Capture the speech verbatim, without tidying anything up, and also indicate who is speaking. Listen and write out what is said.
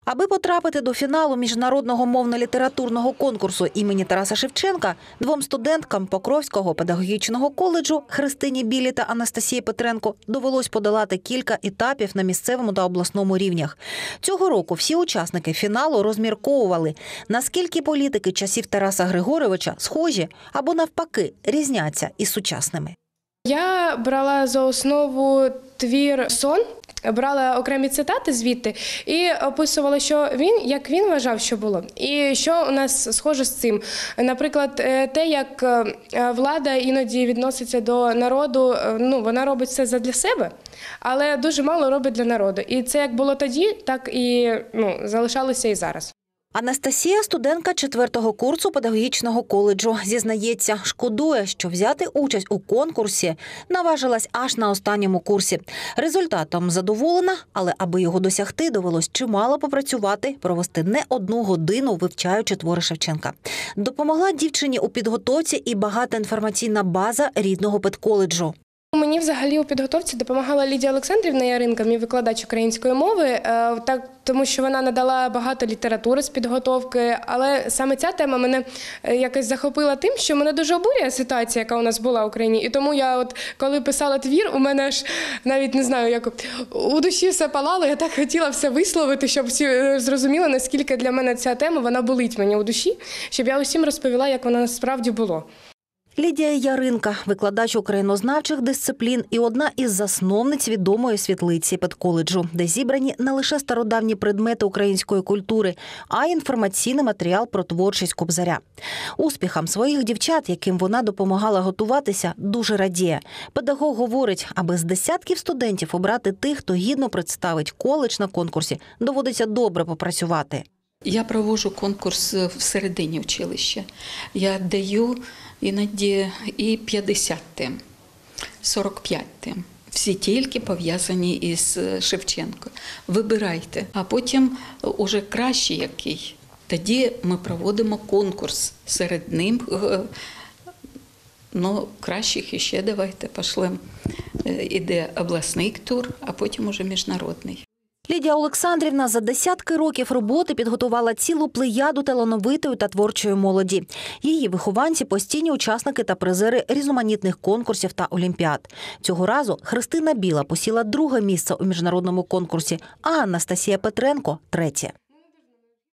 Speaker 1: Аби потрапити до фіналу міжнародного мовно-літературного конкурсу імені Тараса Шевченка, двом студенткам Покровського педагогічного коледжу Христині Білій та Анастасії Петренко довелось подолати кілька етапів на місцевому та обласному рівнях. Цього року всі учасники фіналу розмірковували, наскільки політики часів Тараса Григоровича схожі або навпаки різняться із сучасними.
Speaker 2: Я брала за основу твір «Сон», брала окремі цитати звідти і описувала, що він, як він вважав, що було, і що у нас схоже з цим. Наприклад, те, як влада іноді відноситься до народу, ну, вона робить все задля себе, але дуже мало робить для народу. І це як було тоді, так і ну, залишалося і зараз.
Speaker 1: Анастасія – студентка четвертого курсу педагогічного коледжу. Зізнається, шкодує, що взяти участь у конкурсі наважилась аж на останньому курсі. Результатом задоволена, але аби його досягти, довелось чимало попрацювати, провести не одну годину, вивчаючи твори Шевченка. Допомогла дівчині у підготовці і багата інформаційна база рідного педколеджу.
Speaker 2: Мені взагалі у підготовці допомагала Лідія Олександрівна Яринка, мій викладач української мови, так, тому що вона надала багато літератури з підготовки, але саме ця тема мене якось захопила тим, що мене дуже обурює ситуація, яка у нас була в Україні. І тому я, от, коли писала твір, у мене аж навіть не знаю, як у душі все палало, я так хотіла все висловити, щоб всі зрозуміли, наскільки для мене ця тема, вона болить мені у душі, щоб я усім розповіла, як вона насправді було.
Speaker 1: Лідія Яринка – викладач українознавчих дисциплін і одна із засновниць відомої світлиці педколеджу, де зібрані не лише стародавні предмети української культури, а й інформаційний матеріал про творчість Кобзаря. Успіхам своїх дівчат, яким вона допомагала готуватися, дуже радіє. Педагог говорить, аби з десятків студентів обрати тих, хто гідно представить коледж на конкурсі, доводиться добре попрацювати.
Speaker 3: Я проводжу конкурс всередині училища. Я даю іноді і п'ятдесят тем, сорок п'ять тем. Всі тільки пов'язані із Шевченко. Вибирайте, а потім уже кращий який. Тоді ми проводимо конкурс серед ним. Ну, кращих іще давайте пошлемо. Іде обласний тур, а потім уже міжнародний.
Speaker 1: Лідія Олександрівна за десятки років роботи підготувала цілу плеяду талановитої та творчої молоді. Її вихованці – постійні учасники та призери різноманітних конкурсів та олімпіад. Цього разу Христина Біла посіла друге місце у міжнародному конкурсі, а Анастасія Петренко – третє.